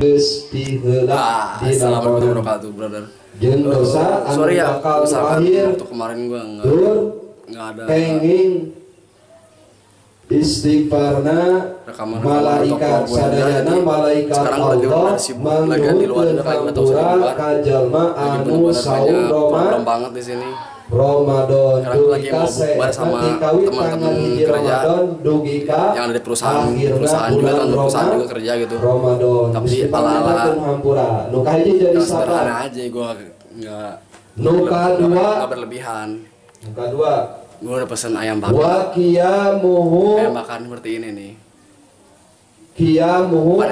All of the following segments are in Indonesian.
geus piheula di Assalamualaikum warahmatullahi wabarakatuh, brother. Jeung dosa anu Sorry ya, bakal misalkan lahir waktu kemarin gua nggak ada kenging istighfarna rekaman malaikat sadayana malaikat Allah mangukeun hampura ka jalma anu saum banget di sini. Ramadan lagi mau bubar sama teman-teman kerja yang ada di perusahaan juga kan, perusahaan juga kerja gitu. Ramadan tapi ala-ala hampura nu kahiji jadi sederhana aja, gua nggak berlebihan. Nu kadua gua udah pesen ayam bakar. Ayam bakar seperti ini nih. Kiamuhu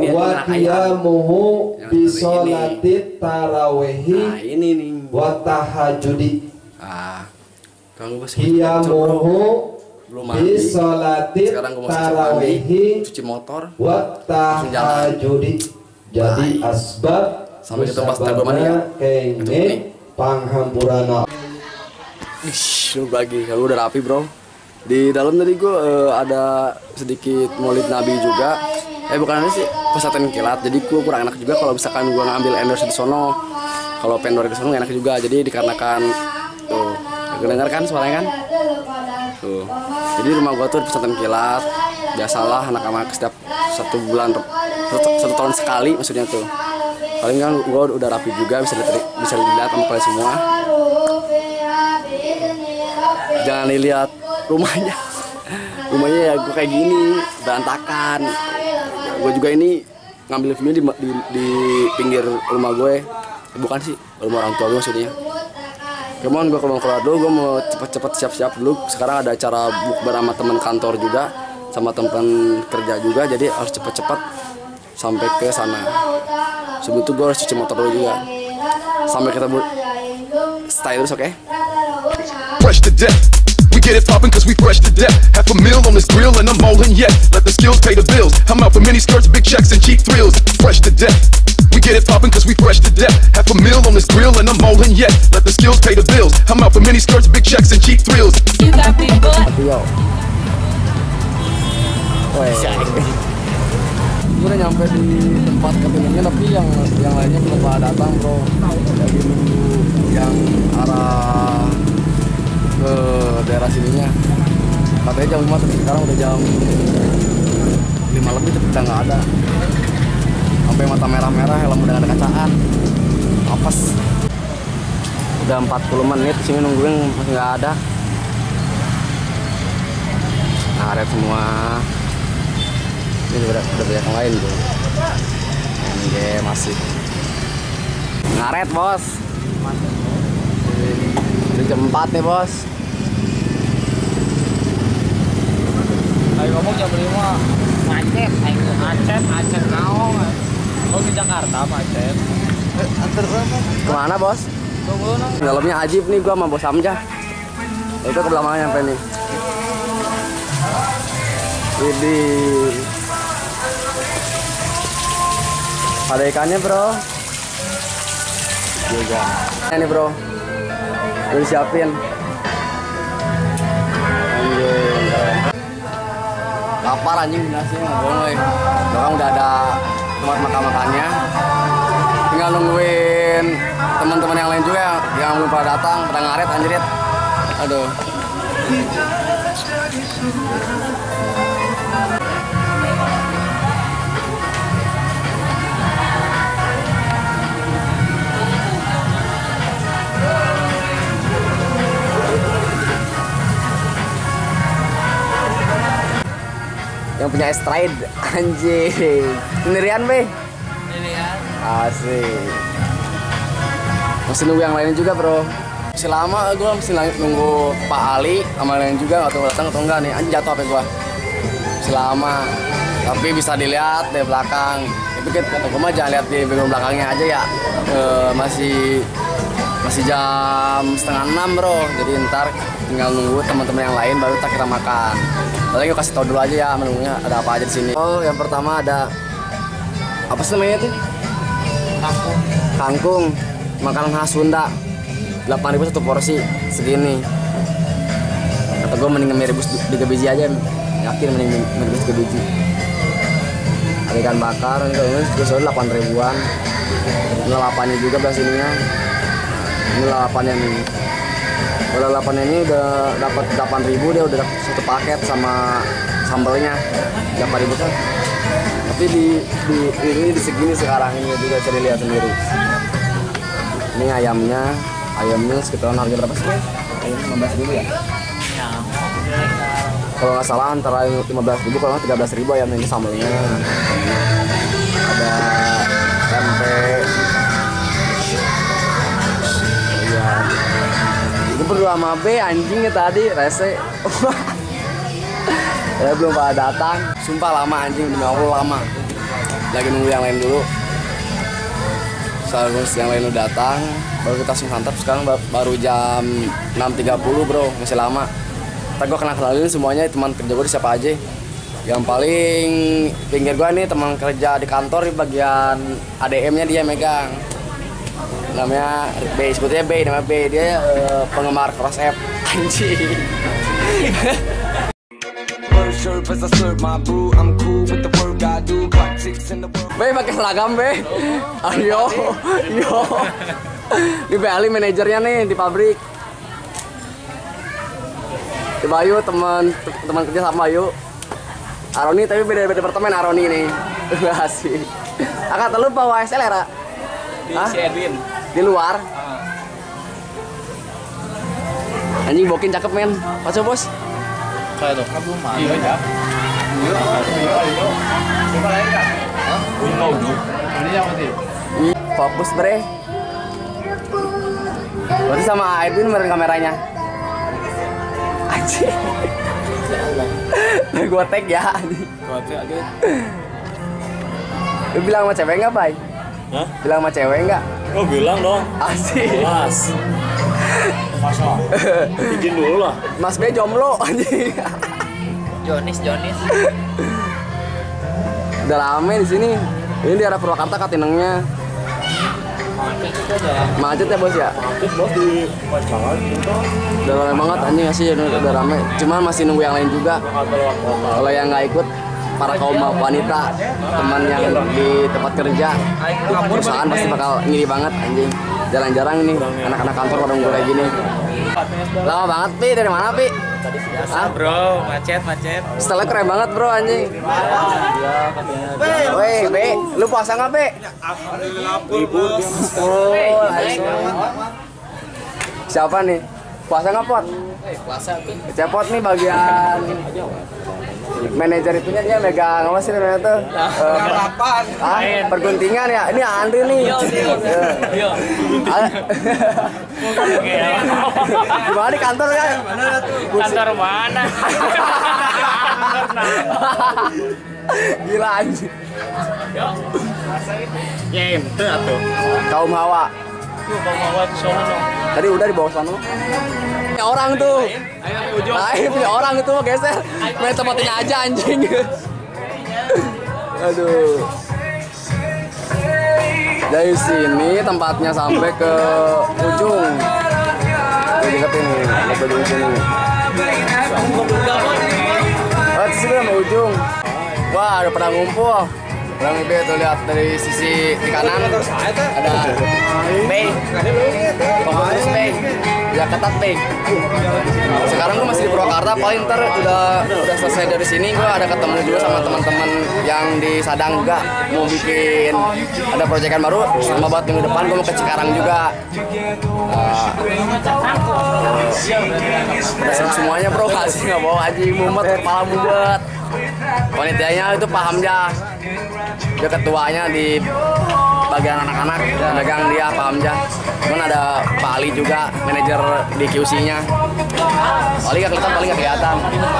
bisolatit tarawehi. Nah ini nih. Wa tahajudi. Kalau gue kiamuhu bisolatit tarawehi. Cuci motor. Wa tahajudi. Jadi asbab sampai kita pas terbemania kenge panghampurana. Lu bagi, kalau udah rapi bro. Di dalam tadi gue ada sedikit maulid nabi juga. Bukan ada sih, pesantren kilat. Jadi gue kurang enak juga kalau misalkan gue ngambil endorse di sono. Kalau pendor di sono gak enak juga. Jadi dikarenakan tuh, kedengar kan suaranya kan? Tuh. Jadi rumah gue tuh di pesantren kilat. Biasalah anak-anak setiap 1 tahun sekali maksudnya tuh. Paling kan gue udah rapi juga, bisa dilihat sama kalian semua. Jangan dilihat rumahnya ya gue kayak gini berantakan. Gue juga ini ngambil video di pinggir rumah gue, bukan sih rumah orang tua gue maksudnya. Kemon gue keluar dulu, gue mau cepet-cepet siap-siap dulu. Sekarang ada acara bukber sama teman kantor juga, sama teman kerja juga, jadi harus cepet-cepet sampai ke sana. Sebelum itu gue harus cuci motor dulu juga. Sampai kita stay terus, oke? Fresh to death. We get it poppin' cause we fresh to death. Half a meal on this grill and I'm rolling yet. Let the skills pay the bills. I'm out for mini skirts, big checks and cheap thrills. Fresh to death. We get it poppin' cause we fresh to death. Half a meal on this grill and I'm rolling yet. Let the skills pay the bills. I'm out for mini skirts, big checks and cheap thrills. You got big butt. Gue udah nyampe di tempat ketinggiannya, tapi yang lainnya belum pada datang bro. Lagi nunggu yang arah ke daerah sininya. Katanya jam 5 tapi sekarang udah jam 5 lebih tapi udah nggak ada. Sampai mata merah-merah, helm udah nggak ada kacaan. Apes. Udah 40 menit sini nungguin masih nggak ada. Ngaret semua. Ini udah banyak yang lain tuh. MG masih ngaret bos. Ini jam 4 nih bos. Ayo ngomong jam 5 macet naon. Oh di Jakarta macet. Antar berapa? Kemana bos? Dalamnya ajib nih gua sama bos Amjah. Itu ke belakangnya sampai nih. Jadi ada ikannya bro. Juga. Ini bro. Udah disiapin. Anjing. Lapar anjing nasinya nggak boleh. Sekarang udah ada tempat makan-makannya. Tinggal nungguin teman-teman yang lain juga yang belum pada datang, pada ngaret anjrit. Aduh. Yang punya stride anjing. Sendirian be? Sendirian. Asik. Masih nunggu yang lain juga bro. Masih lama gue masih nunggu Pak Ali sama lain juga, nggak tahu datang atau enggak nih. Anjing jatuh HP gue. Masih lama. Tapi bisa dilihat dari belakang. Tapi kata gue mah jangan lihat di background belakangnya aja ya. Masih jam 5:30 bro. Jadi ntar tinggal nunggu teman-teman yang lain baru kita makan. Paling gue kasih tau dulu aja ya menunya ada apa aja di sini. Oh, yang pertama ada apa sih namanya tuh? Kangkung. Makanan khas Sunda. 8.000 satu porsi segini. Kata gue mending 3 biji aja. Yakin mending 3 biji. ikan bakar ini terus 8 ribuan. Ini lalapannya juga belas ininya. Ini lalapannya nih. Kalau lalapannya ini udah dapat 8.000, dia udah satu paket sama sambelnya 8.000 kan. Tapi ini di segini sekarang ini juga bisa dilihat sendiri. Ini ayamnya sekitaran harga berapa sih? Ayam 15.000 ya? Ya. Kalau nggak salah antara 15.000 kalau nggak 13.000 ayam ini sambelnya. Ada tempe. Iya. Itu berdua sama B anjingnya tadi rese. Ya belum pada datang. Sumpah lama anjing, demi Allah lama. Lagi nunggu yang lain dulu. Seharus yang lain udah datang, baru kita langsung santap. Sekarang baru jam 6.30 bro, masih lama. Ntar gue kenalin semuanya teman kerja gue siapa aja. Yang paling pinggir gue nih teman kerja di kantor di bagian ADM-nya dia megang. Namanya B, sebutnya B, namanya B. Dia penggemar cross app anjing. Be pakai seragam Be. Ayo, yo. Di Bali manajernya nih di pabrik. Di Bayu teman kerja sama Bayu. Aroni tapi beda departemen Aroni nih. Asik. Akak telu bawa SL ya, Ra? Di si Edwin. Di luar. Anjing bokin cakep men. Pacu bos. Kayak tuh, belum mana? Iya, ya. Fokus bre. Berarti sama Edwin meren kameranya. Anjing. Gua tag ya. Gua tag aja. Lu bilang sama cewek nggak, Bay? Hah? Bilang sama cewek nggak? Oh bilang dong. Asik. Jelas. Masa? Izin dulu lah. Mas B jomblo anjing. Jonis. Udah rame di sini. Ini di arah Purwakarta Katinengnya. Macet ya bos ya? Macet bos di Pacangan. Udah rame banget anjing sih, udah rame. Cuman masih nunggu yang lain juga. Kalau yang nggak ikut para kaum wanita, teman yang di tempat kerja, perusahaan pasti bakal ngiri banget anjing. Jarang-jarang nih anak-anak kantor pada nunggu kayak gini. Lama banget Pi, dari mana Pi? Biasa bro, macet. Setelahnya keren banget bro anjing. Woi Be, lu puasa nggak Be? Oh, siapa nih? Puasa nggak Pot? Puasa tuh. Cepot nih bagian manajer itunya dia megang apa sih namanya tuh? Perguntingan ya. Ini Andri nih. Iya. Gimana di kantor kan? Kantor mana? Gila anjing. Ya ente atuh. Kaum Hawa. Tuh bawa ke sono dong. Tadi udah di bawah sana. Punya orang tuh. Lain punya orang itu mah geser. Main tempatnya aja anjing. Aduh. Dari sini tempatnya sampai ke ujung. Di dekat ini, sampai di sini. Oh, di sini sama ujung. Wah, ada pedang ngumpul. Pedang B tuh lihat dari sisi di kanan ada B. Fokus B. Ya ketat B. Sekarang gue masih di Purwakarta, paling ntar udah selesai dari sini gue ada ketemu juga sama teman-teman yang di Sadang juga mau bikin ada proyekan baru sama buat minggu depan gue mau ke Cikarang juga. Udah semuanya bro, kasih nggak bawa aji mumet kepala mumet. Panitianya itu paham ya. Dia ketuanya di bagian anak-anak, megang dia paham ya. Cuman ada Pak Ali juga, manajer di QC-nya. Paling nggak kelihatan.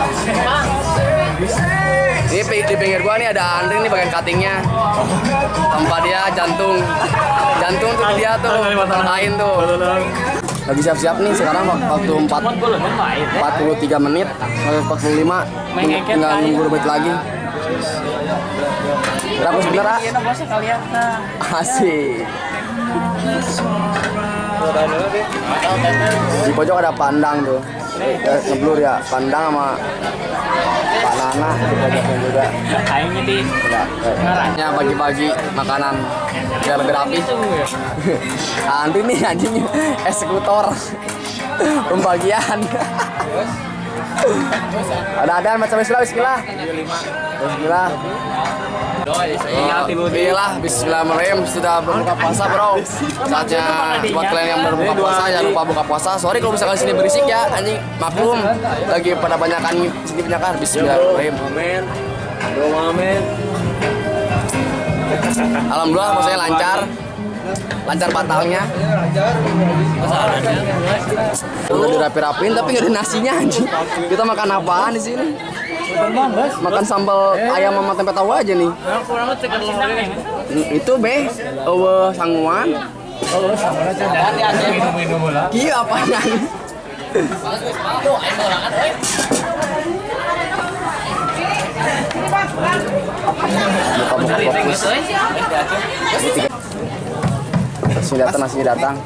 Ini di pinggir gua nih ada Andri nih bagian cuttingnya. Tempat dia jantung tuh dia tuh lain tuh. Lagi siap-siap nih sekarang waktu 43 menit, 45 tinggal nunggu menit lagi. Berapa sebentar? Asik. Di pojok ada pandang tuh. Ngeblur ya, pandang sama panas. Ana diajakin juga. Aingnya di Enggak. Ya pagi-pagi makanan biar lebih rapi. Andri nih anjingnya eksekutor pembagian. Ada macam bismillah. Bismillah. Bismillah, bismillahirrahmanirrahim. Sudah berbuka puasa, bro. Saatnya buat kalian yang berbuka puasa jangan lupa buka puasa. Sorry kalau misalkan sini berisik ya, anjing. Maklum, lagi pada banyakan sini banyakan. Bismillahirrahmanirrahim. Amin. Amin. Alhamdulillah puasanya lancar. Lancar batalnya. Udah dirapi-rapiin tapi nggak ada nasinya anjing. Kita makan apaan di sini? Makan sambal ayam sama tempe tahu aja nih. Itu be, sangguan. Iya apanya? Nasinya datang.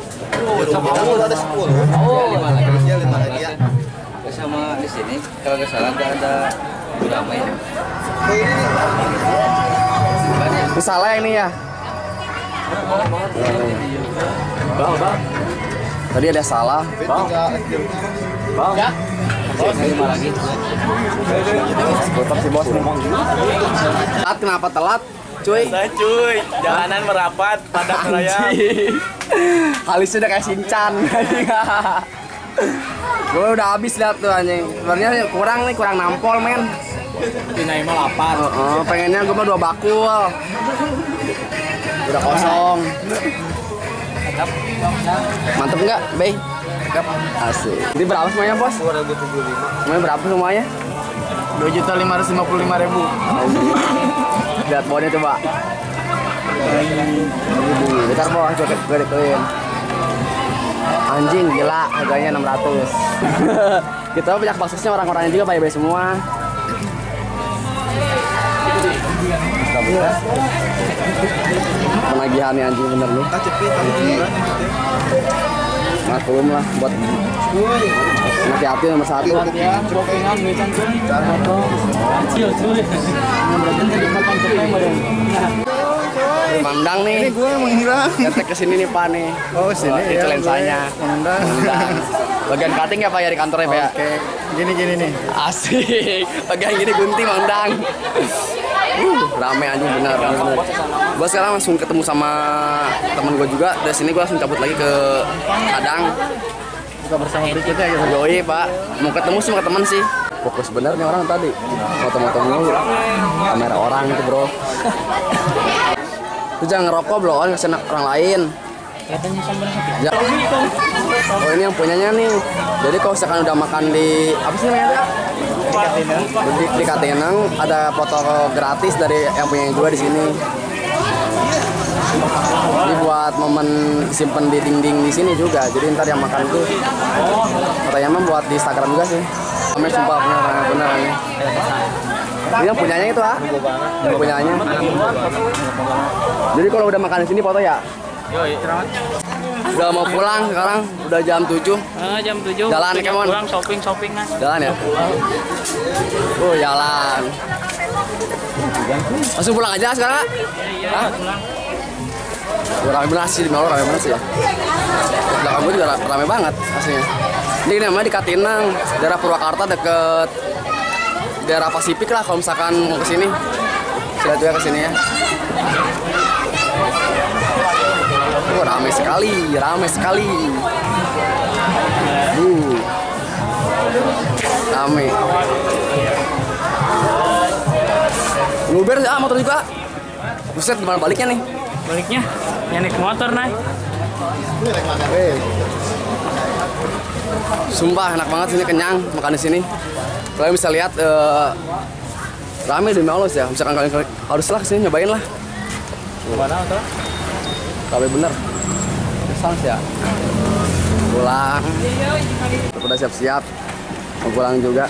Sama di sini kalau nggak salah ada ulama ya. Itu salah ini ya. Tadi ada salah. Ya. Lima lagi. Tetap si bos nih. Telat kenapa telat? Cuy. Cuy, jalanan merapat pada raya. Halis udah kayak Shinchan. Gue udah habis lihat tuh anjing. Sebenarnya kurang nampol men. Pinai mah lapar. Pengennya gue mah 2 bakul. Udah kosong. Mantep nggak, Bey? Mantep. Asik. Ini berapa semuanya, Bos? 275. Semuanya berapa semuanya? 2.555.000. Lihat bawahnya coba. Bentar, Bos, gue deketin. Anjing gila, harganya 600. Kita banyak baksosnya, orang-orangnya juga bayar semua. Penagihan nih anjing bener nih. Maklum lah buat hati-hati nomor 1. Mandang nih. Ini gue menghilang. Ngetek kesini nih Pak nih. Oh sini itu lensanya. Mandang. Bagian cutting ya Pak ya di kantornya Pak ya. Oke. Gini nih. Asik. Bagian gini gunting Mandang. Rame anjing bener. Gue sekarang langsung ketemu sama temen gue juga. Dari sini gue langsung cabut lagi ke Padang. Buka bersama berikutnya gitu. Yoi Pak. Mau ketemu sama teman sih. Fokus bener nih orang tadi. Moto-moto mulu. Kamera orang itu bro. Lu jangan ngerokok bro, kan kasihan orang lain. Katanya sambal sakit. Ya. Oh ini yang punyanya nih. Jadi kalau misalkan udah makan di apa sih namanya? Di Katinang ada foto gratis dari yang punya juga di sini. Ini buat momen simpen di dinding di sini juga. Jadi ntar yang makan itu katanya mah buat di Instagram juga sih. Kami sumpah bener ini. Ini yang punyanya itu yang punyanya. Jadi kalau udah makan di sini foto ya. Udah mau pulang sekarang, udah jam 7. Jam 7. Jalan ya Kemon. Pulang shopping lah. Jalan ya. Oh jalan. Langsung pulang aja sekarang. Iya, pulang. Rame bener sih, di Malang rame banget sih ya. Belakang gue juga rame banget aslinya. Ini namanya di Katinang, daerah Purwakarta deket daerah Pasifik lah kalau misalkan mau kesini. Saya juga kesini ya. Rame sekali. Rame. Nguber ya motor juga. Buset gimana baliknya nih? Baliknya yang naik motor naik. Sumpah enak banget sini, kenyang makan di sini. Kalian bisa lihat rame demi Allah ya. Misalkan kalian haruslah kesini nyobain lah. Mana tuh? Rame bener. Kesang ya. Pulang. Udah siap-siap. Mau pulang juga.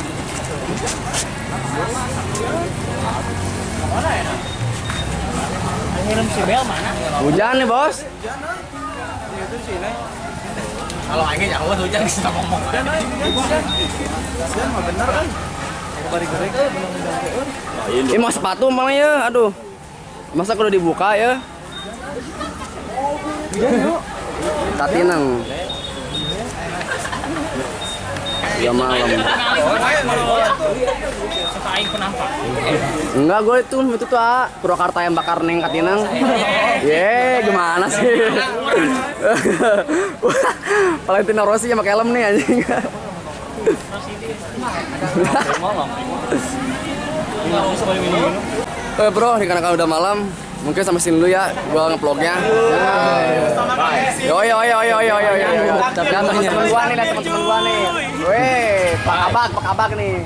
Ngirim si Bel mana? Hujan nih bos. Kalau angin jangan hujan kita ngomong. Hujan mah bener kan? Ini mau sepatu mana ya? Aduh. Masa kudu dibuka ya? Katinang. Ya malam. Suka aing penampak. Enggak, gue itu tuh Purwakarta yang bakar neng Katinang. Ye, gimana sih? Valentino Rossi yang pakai helm nih anjing. Bro, dikarenakan udah malam, mungkin sampai sini dulu ya gua nge-vlognya. Yo. Dan teman-teman gua nih, Weh, Pak Abak nih.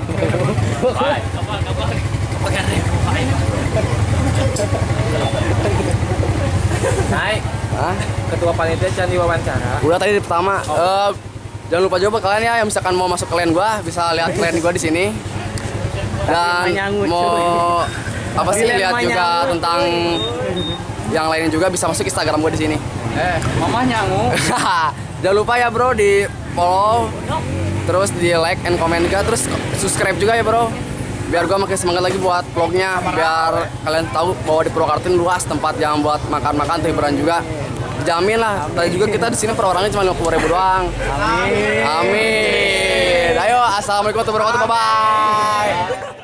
Naik. Hah? Ketua panitia can diwawancara. Udah tadi di pertama. Jangan lupa juga kalian ya yang misalkan mau masuk kalian gua bisa lihat kalian gua di sini. Dan mau apa sih lihat juga tentang yang lainnya juga bisa masuk Instagram gua di sini. Mama nyangu. Jangan lupa ya bro di follow, terus di like and comment juga, terus subscribe juga ya bro. Biar gua makin semangat lagi buat vlognya, biar kalian tahu bahwa di Purwakarta luas tempat yang buat makan-makan, hiburan juga. Jamin lah. Tadi juga kita di sini per orangnya cuma 50.000 doang. Amin. Amin. Ayo, assalamualaikum warahmatullahi wabarakatuh. Bye bye.